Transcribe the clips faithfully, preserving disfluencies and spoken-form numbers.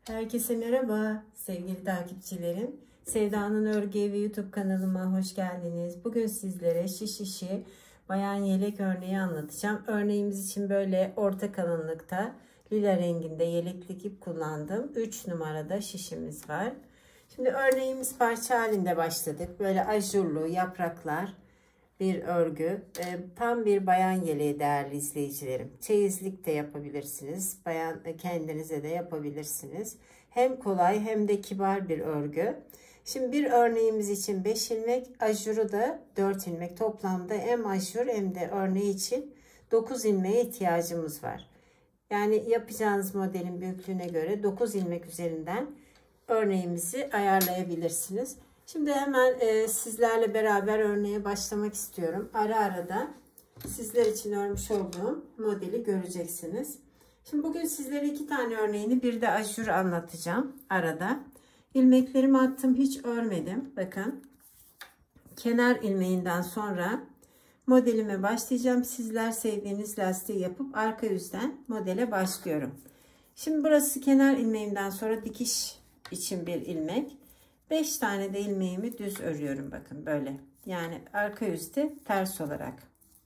Herkese merhaba sevgili takipçilerim. Sevda'nın Örgü Evi YouTube kanalıma hoş geldiniz. Bugün sizlere şiş işi bayan yelek örneği anlatacağım. Örneğimiz için böyle orta kalınlıkta lila renginde yeleklik ip kullandım. üç numarada şişimiz var. Şimdi örneğimiz parça halinde başladık. Böyle ajurlu yapraklar bir örgü. E, tam bir bayan yeleği değerli izleyicilerim. Çeyizlik de yapabilirsiniz. Bayan kendinize de yapabilirsiniz. Hem kolay hem de kibar bir örgü. Şimdi bir örneğimiz için beş ilmek, ajuru da dört ilmek. Toplamda hem ajur hem de örneği için dokuz ilmeğe ihtiyacımız var. Yani yapacağınız modelin büyüklüğüne göre dokuz ilmek üzerinden örneğimizi ayarlayabilirsiniz. Şimdi hemen e, sizlerle beraber örneğe başlamak istiyorum. Ara ara da sizler için örmüş olduğum modeli göreceksiniz. Şimdi bugün sizlere iki tane örneğini bir de ajur anlatacağım arada. İlmeklerimi attım, hiç örmedim. Bakın kenar ilmeğinden sonra modelime başlayacağım. Sizler sevdiğiniz lastiği yapıp arka yüzden modele başlıyorum. Şimdi burası kenar ilmeğimden sonra dikiş için bir ilmek. beş tane de ilmeğimi düz örüyorum, bakın böyle. Yani arka yüzde ters olarak.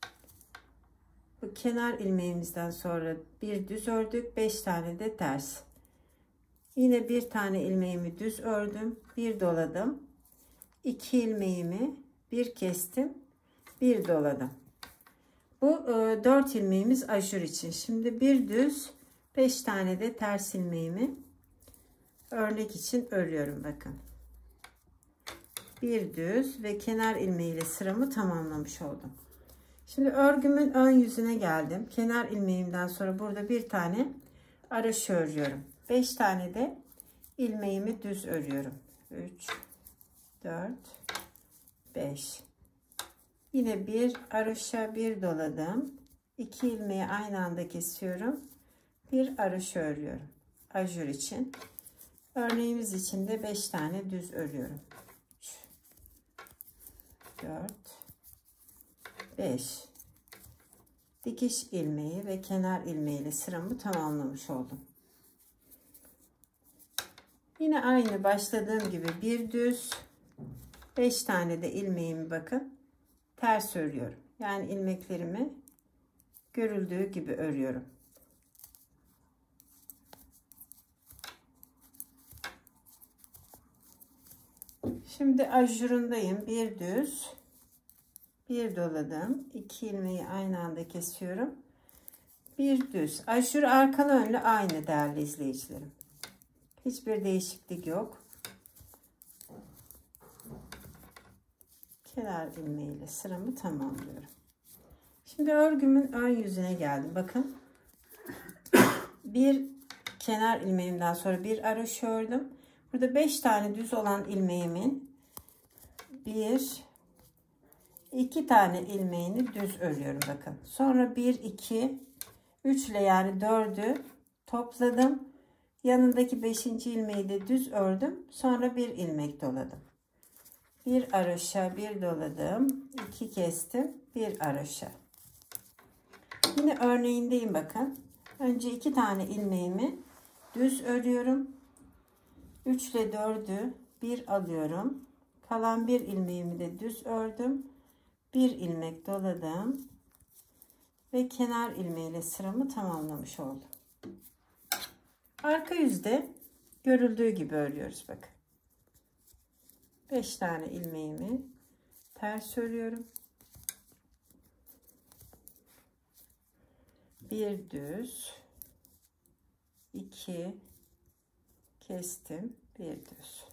Bu kenar ilmeğimizden sonra bir düz ördük, beş tane de ters. Yine bir tane ilmeğimi düz ördüm, bir doladım. iki ilmeğimi bir kestim, bir doladım. Bu e, dört ilmeğimiz ajur için. Şimdi bir düz, beş tane de ters ilmeğimi örnek için örüyorum, bakın. Bir düz ve kenar ilmeğiyle sıramı tamamlamış oldum. Şimdi örgümün ön yüzüne geldim. Kenar ilmeğimden sonra burada bir tane araş örüyorum. beş tane de ilmeğimi düz örüyorum. üç, dört, beş. Yine bir araşa bir doladım. iki ilmeği aynı anda kesiyorum. Bir araş örüyorum. Ajur için. Örneğimiz için de beş tane düz örüyorum. dört, beş. Dikiş ilmeği ve kenar ilmeği ile sıramı tamamlamış oldum. Yine aynı başladığım gibi bir düz, beş tane de ilmeğimi bakın ters örüyorum. Yani ilmeklerimi görüldüğü gibi örüyorum. Şimdi ajurundayım. Bir düz, bir doladım. iki ilmeği aynı anda kesiyorum. Bir düz. Ajur arkalı önlü aynı değerli izleyicilerim. Hiçbir değişiklik yok. Kenar ilmeğiyle sıramı tamamlıyorum. Şimdi örgümün ön yüzüne geldim. Bakın. Bir kenar ilmeğimden sonra bir araş ördüm. Burada beş tane düz olan ilmeğimin bir, iki tane ilmeğini düz örüyorum, bakın. Sonra bir, iki, üç ile yani dördü topladım. Yanındaki beşinci ilmeği de düz ördüm. Sonra bir ilmek doladım. Bir araşa bir doladım. iki kestim. Bir araşa. Yine örneğindeyim, bakın. Önce iki tane ilmeğimi düz örüyorum. üç ile dördü bir alıyorum. Kalan bir ilmeğimi de düz ördüm. Bir ilmek doladım. Ve kenar ilmeğiyle sıramı tamamlamış oldum. Arka yüzde görüldüğü gibi örüyoruz, bakın. beş tane ilmeğimi ters örüyorum. Bir düz, iki kestim, bir düz.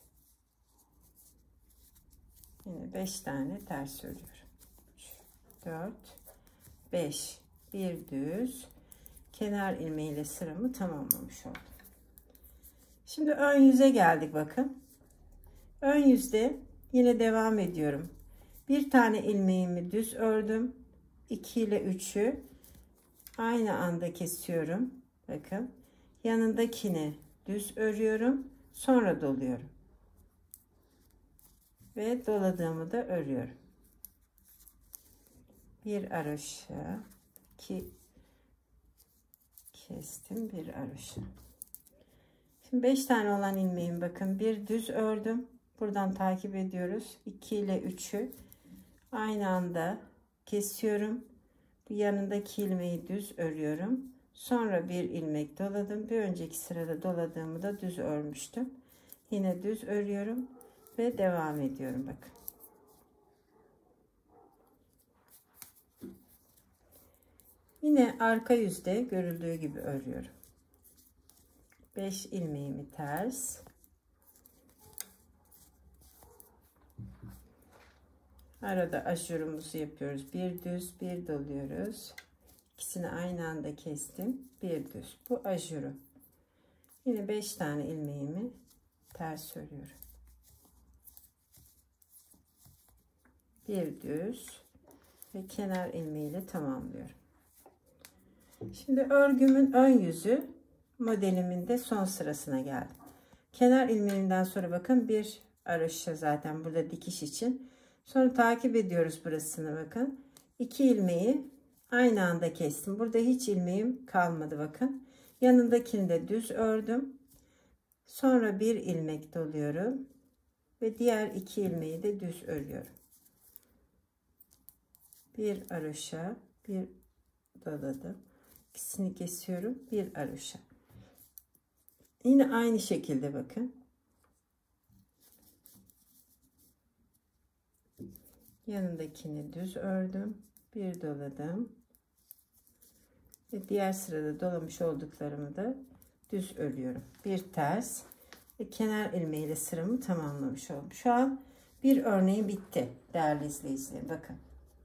Yine beş tane ters örüyorum. üç, dört, beş. Bir düz, kenar ilmeğiyle sıramı tamamlamış oldum. Şimdi ön yüze geldik, bakın. Ön yüzde yine devam ediyorum. Bir tane ilmeğimi düz ördüm. iki ile üçü aynı anda kesiyorum. Bakın. Yanındakini düz örüyorum. Sonra doluyorum. Ve doladığımı da örüyorum. Bir araşa, iki kestim, bir araşa. Şimdi beş tane olan ilmeğim, bakın bir düz ördüm. Buradan takip ediyoruz. iki ile üçü aynı anda kesiyorum. Bu yanındaki ilmeği düz örüyorum. Sonra bir ilmek doladım. Bir önceki sırada doladığımı da düz örmüştüm. Yine düz örüyorum ve devam ediyorum. Bakın. Yine arka yüzde görüldüğü gibi örüyorum. beş ilmeğimi ters. Arada aşırımızı yapıyoruz. Bir düz, bir doluyoruz. İkisini aynı anda kestim. Bir düz. Bu aşırı. Yine beş tane ilmeğimi ters örüyorum. Bir düz ve kenar ilmeğiyle tamamlıyorum. Şimdi örgümün ön yüzü modelimin de son sırasına geldim. Kenar ilmeğinden sonra bakın bir haroşa zaten burada dikiş için. Sonra takip ediyoruz burasını, bakın. iki ilmeği aynı anda kestim. Burada hiç ilmeğim kalmadı, bakın. Yanındakini de düz ördüm. Sonra bir ilmek doluyorum ve diğer iki ilmeği de düz örüyorum. Bir haroşa, bir doladım. İkisini kesiyorum, bir haroşa. Yine aynı şekilde bakın. Yanındakini düz ördüm, bir doladım ve diğer sırada dolamış olduklarımı da düz örüyorum. Bir ters ve kenar ilmeğiyle sıramı tamamlamış oldum. Şu an bir örneği bitti değerli izleyicilerim. Bakın.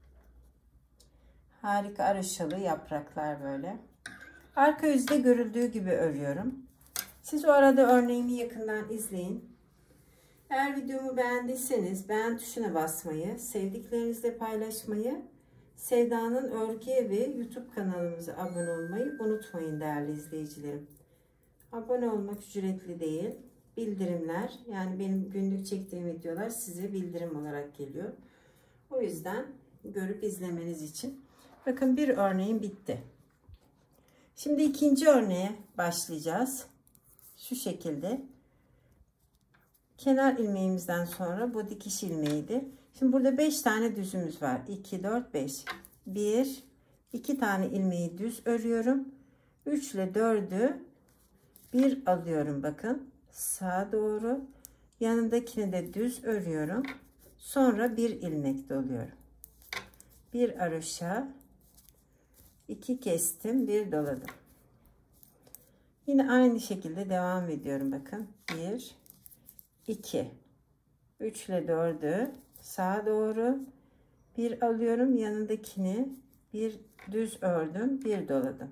Harika araşalı yapraklar böyle. Arka yüzde görüldüğü gibi örüyorum. Siz o arada örneğimi yakından izleyin. Eğer videomu beğendiyseniz beğen tuşuna basmayı, sevdiklerinizle paylaşmayı, Sevda'nın Örgü Evi YouTube kanalımıza abone olmayı unutmayın değerli izleyicilerim. Abone olmak ücretli değil. Bildirimler, yani benim günlük çektiğim videolar size bildirim olarak geliyor. O yüzden görüp izlemeniz için. Bakın bir örneğim bitti. Şimdi ikinci örneğe başlayacağız. Şu şekilde. Kenar ilmeğimizden sonra bu dikiş ilmeğiydi. Şimdi burada beş tane düzümüz var. iki, dört, beş. bir, iki tane ilmeği düz örüyorum. üç ile dördü bir alıyorum, bakın. Sağa doğru. Yanındakini de düz örüyorum. Sonra bir ilmek doluyorum. Bir haroşa, iki kestim, bir doladım. Yine aynı şekilde devam ediyorum, bakın. bir, iki, üç ile dördü sağa doğru bir alıyorum, yanındakini bir düz ördüm, bir doladım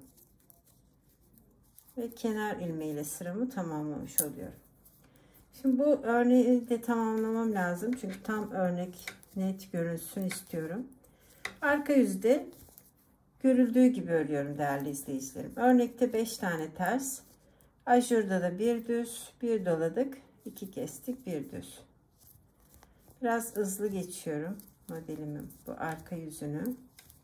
ve kenar ilmeğiyle sıramı tamamlamış oluyorum. Şimdi bu örneği de tamamlamam lazım çünkü tam örnek net görünsün istiyorum. Arka yüzde görüldüğü gibi örüyorum değerli izleyicilerim. Örnekte beş tane ters, ajurda da bir düz, bir doladık, iki kestik, bir düz. Biraz hızlı geçiyorum modelimin bu arka yüzünü.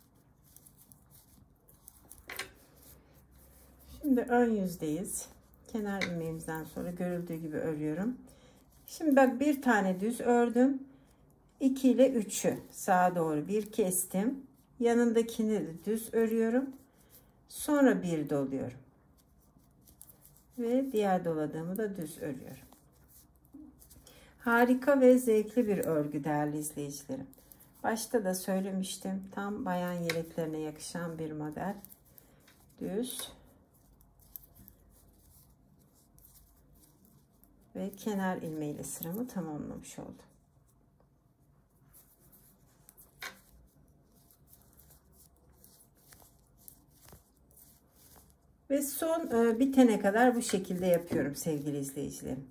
Şimdi ön yüzdeyiz. Kenar ilmeğimizden sonra görüldüğü gibi örüyorum. Şimdi bak, bir tane düz ördüm. iki ile üçü sağa doğru bir kestim. Yanındakini de düz örüyorum. Sonra bir doluyorum. Ve diğer doladığımı da düz örüyorum. Harika ve zevkli bir örgü değerli izleyicilerim. Başta da söylemiştim. Tam bayan yeleklerine yakışan bir model. Düz. Ve kenar ilmeğiyle sıramı tamamlamış oldum. Ve son e, bitene kadar bu şekilde yapıyorum sevgili izleyicilerim.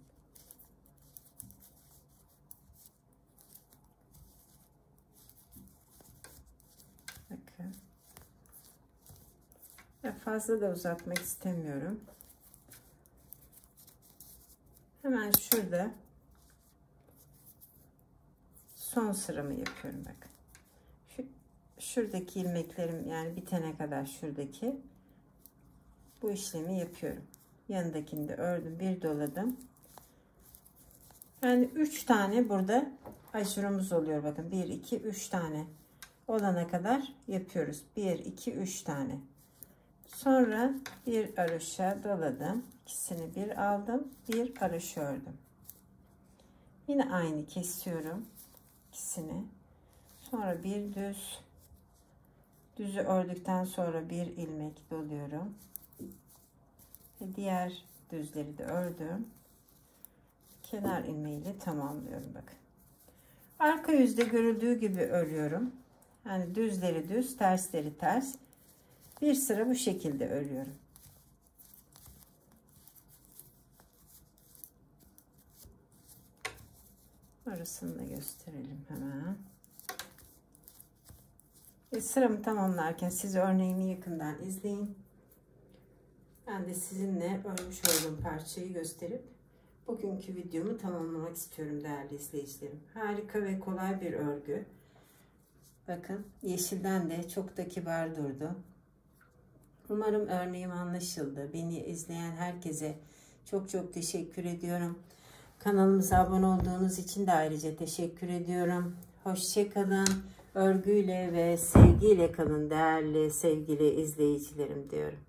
Bakın. Ya fazla da uzatmak istemiyorum. Hemen şurada son sıramı yapıyorum, bakın. Şu, şuradaki ilmeklerim, yani bitene kadar şuradaki bu işlemi yapıyorum. yanındakini de ördüm, bir doladım. Yani üç tane burada aşurumuz oluyor. Bakın bir iki üç tane olana kadar yapıyoruz. bir iki üç tane. Sonra bir haroşa doladım. İkisini bir aldım. Bir haroşa ördüm. Yine aynı kesiyorum ikisini. Sonra bir düz. Düzü ördükten sonra bir ilmek doluyorum. Ve diğer düzleri de ördüm. Kenar ilmeğiyle tamamlıyorum bakın. Arka yüzde görüldüğü gibi örüyorum. Yani düzleri düz, tersleri ters. Bir sıra bu şekilde örüyorum. Orasını da gösterelim hemen. Ve sıramı tamamlarken siz örneğimi yakından izleyin. Ben de sizinle örmüş olduğum parçayı gösterip bugünkü videomu tamamlamak istiyorum değerli izleyicilerim. Harika ve kolay bir örgü. Bakın yeşilden de çok da kibar durdu. Umarım örneğim anlaşıldı. Beni izleyen herkese çok çok teşekkür ediyorum. Kanalımıza abone olduğunuz için de ayrıca teşekkür ediyorum. Hoşça kalın. Örgüyle ve sevgiyle kalın değerli sevgili izleyicilerim diyorum.